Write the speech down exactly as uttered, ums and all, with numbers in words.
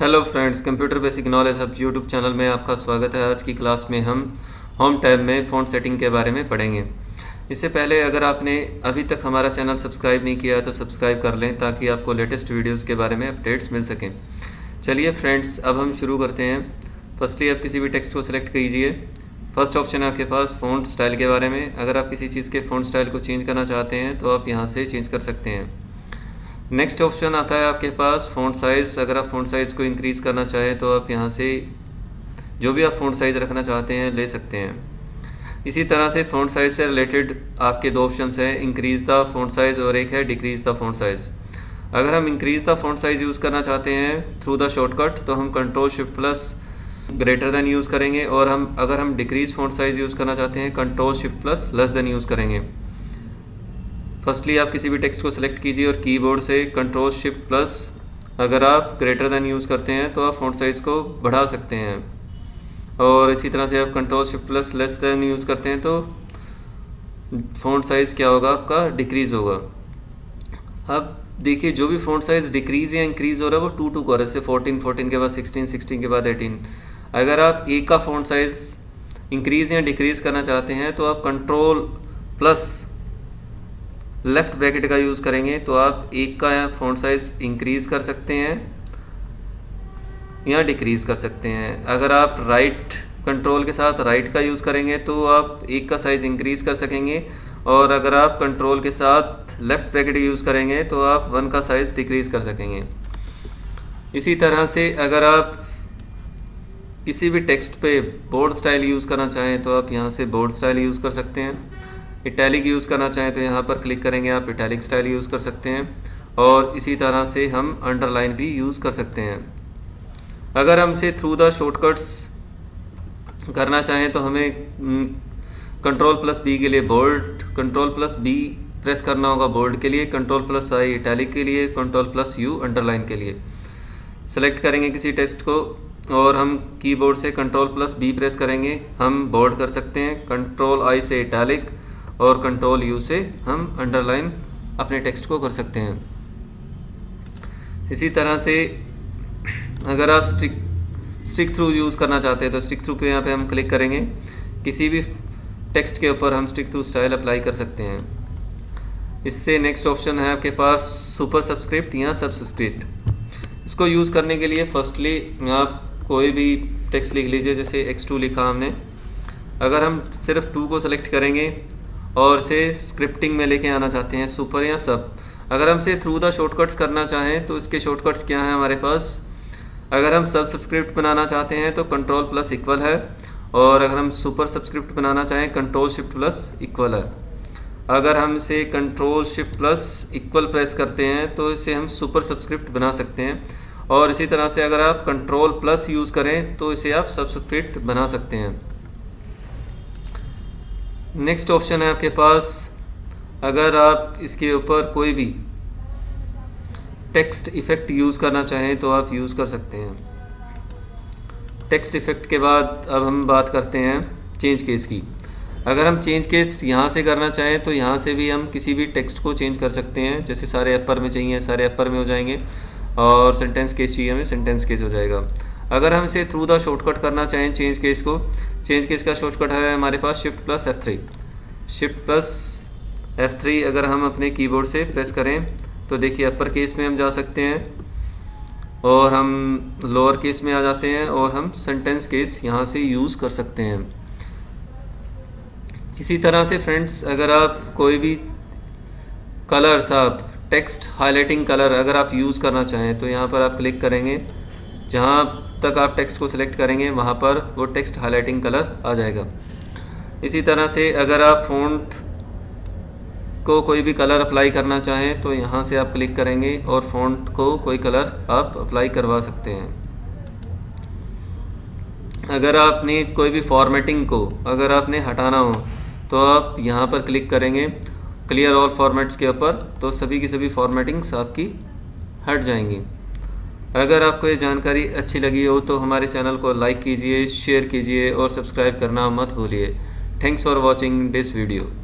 Hello friends, computer basic knowledge hub YouTube channel में आपका स्वागत है। आज की क्लास में हम होम टैब में फ़ॉन्ट सेटिंग के बारे में पढ़ेंगे। इससे पहले अगर आपने अभी तक हमारा चैनल सब्सक्राइब नहीं किया है तो सब्सक्राइब कर लें ताकि आपको लेटेस्ट वीडियोज़ के बारे में अपडेट्स मिल सकें। चलिए फ्रेंड्स, अब हम शुरू करते हैं। फर्स्टली आप किसी भी टेक्स्ट को सिलेक्ट कीजिए। फर्स्ट ऑप्शन है आपके पास फ़ॉन्ट स्टाइल के बारे में। अगर आप किसी चीज़ के फ़ॉन्ट स्टाइल को चेंज करना चाहते हैं तो आप यहाँ से चेंज कर सकते हैं। नेक्स्ट ऑप्शन आता है आपके पास फ़ॉन्ट साइज़। अगर आप फ़ॉन्ट साइज़ को इंक्रीज़ करना चाहें तो आप यहाँ से जो भी आप फ़ॉन्ट साइज़ रखना चाहते हैं ले सकते हैं। इसी तरह से फ़ॉन्ट साइज़ से रिलेटेड आपके दो ऑप्शंस हैं, इंक्रीज़ द फ़ॉन्ट साइज़ और एक है डिक्रीज़ द फ़ॉन्ट साइज़। अगर हम increase the font size use करना चाहते हैं थ्रू द शॉर्टकट तो हम control shift plus greater than use करेंगे, और हम अगर हम डिक्रीज़ फ़ॉन्ट साइज़ यूज़ करना चाहते हैं control shift plus less than use करेंगे। फर्स्टली आप किसी भी टेक्स्ट को सिलेक्ट कीजिए और कीबोर्ड से कंट्रोल शिफ्ट प्लस अगर आप ग्रेटर देन यूज़ करते हैं तो आप फ़ॉन्ट साइज़ को बढ़ा सकते हैं, और इसी तरह से आप control shift plus less than use करते हैं तो फ़ॉन्ट साइज़ क्या होगा, आपका डिक्रीज़ होगा। अब देखिए, जो भी फ़ॉन्ट साइज़ डिक्रीज़ या इंक्रीज़ हो रहा है वो टू टू का, जैसे फोर्टीन फोर्टीन के बाद सिक्सटीन सिक्सटीन के बाद एटीन। अगर आप एक का फ़ॉन्ट साइज़ इंक्रीज़ या डिक्रीज़ करना चाहते हैं तो आप कंट्रोल प्लस लेफ़्ट ब्रैकेट का यूज़ करेंगे तो आप एक का फ़ॉन्ट साइज़ इंक्रीज़ कर सकते हैं या डिक्रीज़ कर सकते हैं। अगर आप राइट कंट्रोल के साथ राइट का यूज़ करेंगे तो आप एक का साइज़ इंक्रीज़ कर सकेंगे, और अगर आप कंट्रोल के साथ लेफ़्ट ब्रैकेट यूज़ करेंगे तो आप वन का साइज़ डिक्रीज़ कर सकेंगे। इसी तरह से अगर आप किसी भी टेक्स्ट पे बोल्ड स्टाइल यूज़ करना चाहें तो आप यहाँ से बोल्ड स्टाइल यूज़ कर सकते हैं। इटैलिक यूज़ करना चाहें तो यहाँ पर क्लिक करेंगे, आप इटैलिक स्टाइल यूज़ कर सकते हैं, और इसी तरह से हम अंडरलाइन भी यूज़ कर सकते हैं। अगर हम इसे थ्रू द शॉर्टकट्स करना चाहें तो हमें कंट्रोल प्लस बी के लिए bold, control plus B press करना होगा बोल्ड के लिए, कंट्रोल प्लस आई इटैलिक के लिए, कंट्रोल प्लस यू अंडरलाइन के लिए। सेलेक्ट करेंगे किसी टेक्स्ट को और हम कीबोर्ड से कंट्रोल प्लस बी प्रेस करेंगे, हम बोल्ड कर सकते हैं। कंट्रोल आई से इटैलिक और कंट्रोल यू से हम अंडरलाइन अपने टेक्स्ट को कर सकते हैं। इसी तरह से अगर आप स्टिक स्टिक थ्रू यूज़ करना चाहते हैं तो स्टिक थ्रू पे यहाँ पे हम क्लिक करेंगे। किसी भी टेक्स्ट के ऊपर हम स्टिक थ्रू स्टाइल अप्लाई कर सकते हैं। इससे नेक्स्ट ऑप्शन है आपके पास सुपर सब्सक्रिप्ट या सब्सक्रिप्ट। इसको यूज़ करने के लिए फर्स्टली आप कोई भी टेक्स्ट लिख लीजिए, जैसे एक्स टू लिखा हमने। अगर हम सिर्फ टू को सेलेक्ट करेंगे और इसे स्क्रिप्टिंग में लेके आना चाहते हैं, सुपर या सब। अगर हम इसे थ्रू द शॉर्टकट्स करना चाहें तो इसके शॉर्टकट्स क्या हैं हमारे पास। अगर हम सब सब्सक्रिप्ट बनाना चाहते हैं तो कंट्रोल प्लस इक्वल है, और अगर हम सुपर सब्सक्रिप्ट बनाना चाहें कंट्रोल शिफ्ट प्लस इक्वल है। अगर हम इसे control shift plus equal press करते हैं तो इसे हम सुपर सब्सक्रिप्ट बना सकते हैं, और इसी तरह से अगर आप कंट्रोल प्लस यूज़ करें तो इसे आप सब्सक्रिप्ट बना सकते हैं। नेक्स्ट ऑप्शन है आपके पास, अगर आप इसके ऊपर कोई भी टेक्स्ट इफ़ेक्ट यूज़ करना चाहें तो आप यूज़ कर सकते हैं। टेक्स्ट इफ़ेक्ट के बाद अब हम बात करते हैं चेंज केस की। अगर हम चेंज केस यहाँ से करना चाहें तो यहाँ से भी हम किसी भी टेक्स्ट को चेंज कर सकते हैं। जैसे सारे अपर में चाहिए सारे अपर में हो जाएंगे, और सेंटेंस केस चाहिए हमें सेंटेंस केस हो जाएगा। अगर हम इसे थ्रू द शॉर्टकट करना चाहें चेंज केस को, चेंज केस का शॉर्टकट है हमारे पास shift plus F three. Shift plus F three अगर हम अपने कीबोर्ड से प्रेस करें तो देखिए अपर केस में हम जा सकते हैं, और हम लोअर केस में आ जाते हैं, और हम सेंटेंस केस यहाँ से यूज़ कर सकते हैं। इसी तरह से फ्रेंड्स, अगर आप कोई भी कलर्स, आप टेक्स्ट हाईलाइटिंग कलर अगर आप यूज़ करना चाहें तो यहाँ पर आप क्लिक करेंगे। जहाँ तक आप टेक्स्ट को सिलेक्ट करेंगे वहाँ पर वो टेक्स्ट हाईलाइटिंग कलर आ जाएगा। इसी तरह से अगर आप फ़ॉन्ट को कोई भी कलर अप्लाई करना चाहें तो यहाँ से आप क्लिक करेंगे और फ़ॉन्ट को कोई कलर आप अप्लाई करवा सकते हैं। अगर आपने कोई भी फॉर्मेटिंग को अगर आपने हटाना हो तो आप यहाँ पर क्लिक करेंगे क्लियर ऑल फॉर्मेट्स के ऊपर, तो सभी की सभी फॉर्मेटिंग्स आपकी हट जाएंगी। अगर आपको ये जानकारी अच्छी लगी हो तो हमारे चैनल को लाइक कीजिए, शेयर कीजिए और सब्सक्राइब करना मत भूलिए। Thanks for watching this video.